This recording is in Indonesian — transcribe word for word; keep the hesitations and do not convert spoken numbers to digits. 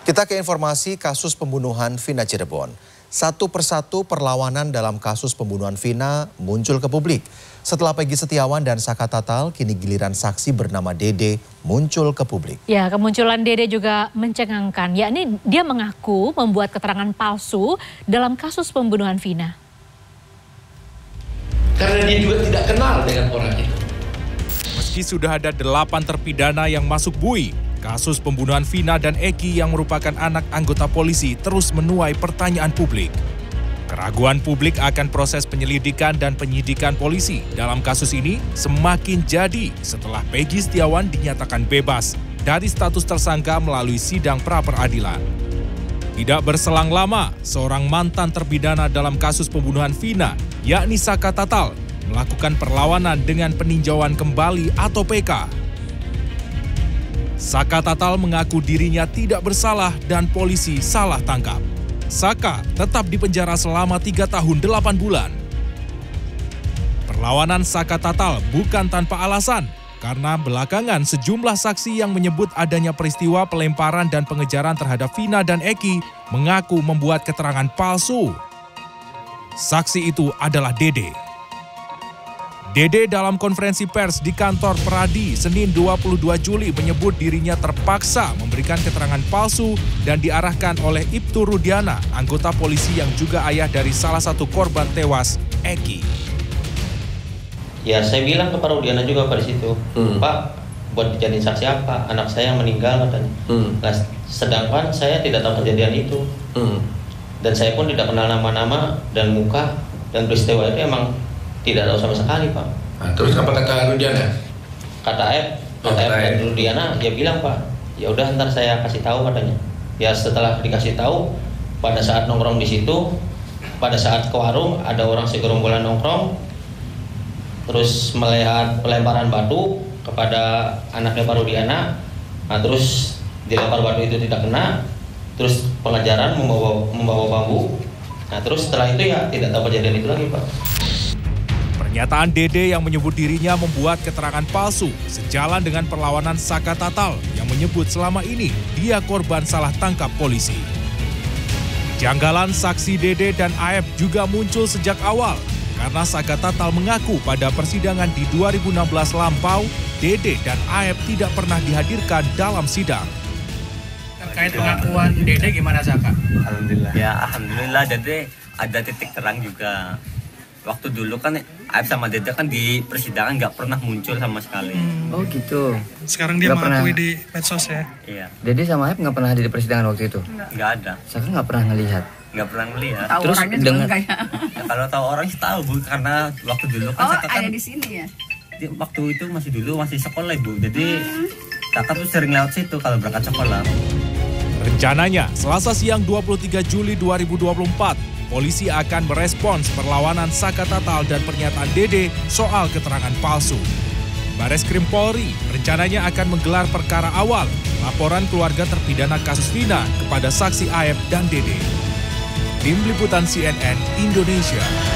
Kita ke informasi kasus pembunuhan Vina Cirebon. Satu persatu perlawanan dalam kasus pembunuhan Vina muncul ke publik. Setelah Peggy Setiawan dan Saka Tatal, kini giliran saksi bernama Dede muncul ke publik. Ya, kemunculan Dede juga mencengangkan, yakni dia mengaku membuat keterangan palsu dalam kasus pembunuhan Vina. Karena dia juga tidak kenal dengan orang itu. Meski sudah ada delapan terpidana yang masuk bui, kasus pembunuhan Vina dan Eki yang merupakan anak anggota polisi terus menuai pertanyaan publik. Keraguan publik akan proses penyelidikan dan penyidikan polisi dalam kasus ini semakin jadi setelah Peggy Setiawan dinyatakan bebas dari status tersangka melalui sidang pra-peradilan. Tidak berselang lama, seorang mantan terpidana dalam kasus pembunuhan Vina, yakni Saka Tatal, melakukan perlawanan dengan peninjauan kembali atau P K. Saka Tatal mengaku dirinya tidak bersalah dan polisi salah tangkap. Saka tetap dipenjara selama tiga tahun delapan bulan. Perlawanan Saka Tatal bukan tanpa alasan, karena belakangan sejumlah saksi yang menyebut adanya peristiwa pelemparan dan pengejaran terhadap Vina dan Eki mengaku membuat keterangan palsu. Saksi itu adalah Dede. Dede dalam konferensi pers di kantor Peradi Senin dua puluh dua Juli menyebut dirinya terpaksa memberikan keterangan palsu dan diarahkan oleh Ibtu Rudiana, anggota polisi yang juga ayah dari salah satu korban tewas, Eki. Ya, saya bilang ke Pak Rudiana juga pada situ, hmm. Pak, buat dijadiin saksi apa? Anak saya yang meninggal katanya. Hmm. Nah, sedangkan saya tidak tahu kejadian itu. Hmm. Dan saya pun tidak kenal nama-nama dan muka, dan peristiwa itu emang tidak tahu sama sekali, Pak. Nah, terus apa kata Rudiana? Kata F, kata F dan Rudiana, dia bilang, Pak, ya udah ntar saya kasih tahu katanya. Ya setelah dikasih tahu, pada saat nongkrong di situ, pada saat ke warung ada orang segerombolan nongkrong, terus melihat pelemparan batu kepada anaknya Pak Rudiana, nah terus dilempar batu itu tidak kena, terus pengejaran membawa membawa bambu, nah terus setelah itu ya tidak tahu kejadian itu lagi, Pak. Pernyataan Dede yang menyebut dirinya membuat keterangan palsu sejalan dengan perlawanan Saka Tatal yang menyebut selama ini dia korban salah tangkap polisi. Janggalan saksi Dede dan A F juga muncul sejak awal karena Saka Tatal mengaku pada persidangan di dua ribu enam belas lampau, Dede dan A F tidak pernah dihadirkan dalam sidang. Terkait pengakuan Dede gimana, Saka? Alhamdulillah. Ya, alhamdulillah Dede ada titik terang juga. Waktu dulu kan A F sama Dede kan di persidangan nggak pernah muncul sama sekali. Hmm. Oh gitu. Sekarang dia mengakui di medsos ya? Iya. Dede sama A F nggak pernah ada di persidangan waktu itu? Nggak ada. Saya nggak pernah ngelihat. Nggak pernah ngelihat. Tahu Terus orangnya dengan kayak... ya, kalau tahu orang sih tahu, Bu, karena waktu dulu kan oh, Saka kan ada di sini ya? Di, waktu itu masih dulu masih sekolah, Bu. Jadi hmm. Kakak tuh sering lewat situ kalau berangkat sekolah. Rencananya, Selasa siang dua puluh tiga Juli dua ribu dua puluh empat, polisi akan merespons perlawanan Saka Tatal dan pernyataan Dede soal keterangan palsu. Bareskrim Polri rencananya akan menggelar perkara awal, laporan keluarga terpidana kasus Vina kepada saksi A F dan Dede. Tim Liputan C N N Indonesia.